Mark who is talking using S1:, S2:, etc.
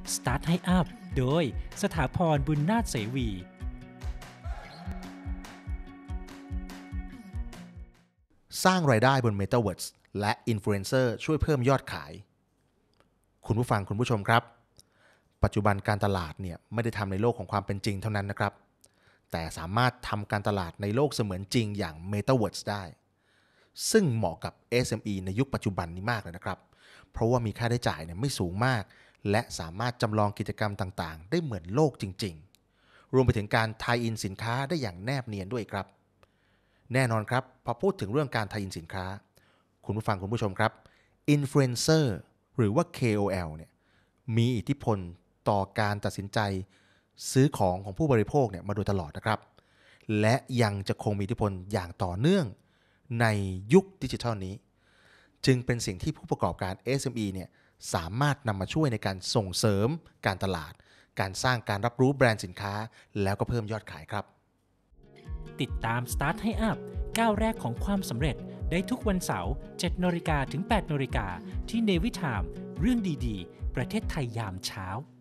S1: Start ให้อัพโดยสถาพร บุญนาถเสวี
S2: สร้างรายได้บน Metaverse และอินฟลูเอนเซอร์ช่วยเพิ่มยอดขายคุณผู้ฟังคุณผู้ชมครับปัจจุบันการตลาดเนี่ยไม่ได้ทำในโลกของความเป็นจริงเท่านั้นนะครับแต่สามารถทำการตลาดในโลกเสมือนจริงอย่าง Metaverse ได้ซึ่งเหมาะกับ SME ในยุคปัจจุบันนี้มากเลยนะครับเพราะว่ามีค่าใช้จ่ายเนี่ยไม่สูงมากและสามารถจำลองกิจกรรมต่างๆได้เหมือนโลกจริงๆรวมไปถึงการไทยอินสินค้าได้อย่างแนบเนียนด้วยครับแน่นอนครับพอพูดถึงเรื่องการไทยอินสินค้าคุณผู้ฟังคุณผู้ชมครับอินฟลูเอนเซอร์หรือว่า KOL เนี่ยมีอิทธิพลต่อการตัดสินใจซื้อของผู้บริโภคเนี่ยมาโดยตลอดนะครับและยังจะคงมีอิทธิพลอย่างต่อเนื่องในยุคดิจิทัลนี้จึงเป็นสิ่งที่ผู้ประกอบการ SME เนี่ยสามารถนำมาช่วยในการส่งเสริมการตลาดการสร้างการรับรู้แบรนด์สินค้าแล้วก็เพิ่มยอดขายครับ
S1: ติดตาม Start ให้อัพก้าวแรกของความสำเร็จได้ทุกวันเสาร์ 7:00 นถึง 8:00 นที่ Navy Time เรื่องดีๆประเทศไทยยามเช้า